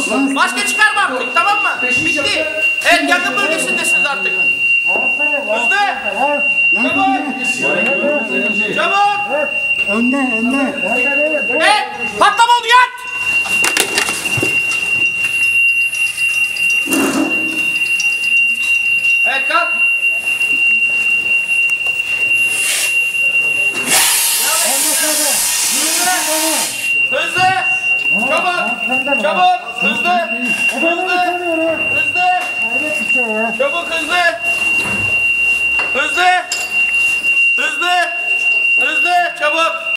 Maske çıkarma artık, tamam mı? Bitti. Evet, yangın bölgesindesiniz artık. Hızlı. Çabuk. Çabuk. Önde. Evet, patlama oldu, yat. Evet, kalk. Hızlı. Çabuk. Çabuk. Hızlı. Hızlı. Hızlı. Çabuk, hızlı. Hızlı. Hızlı. Hızlı. Çabuk.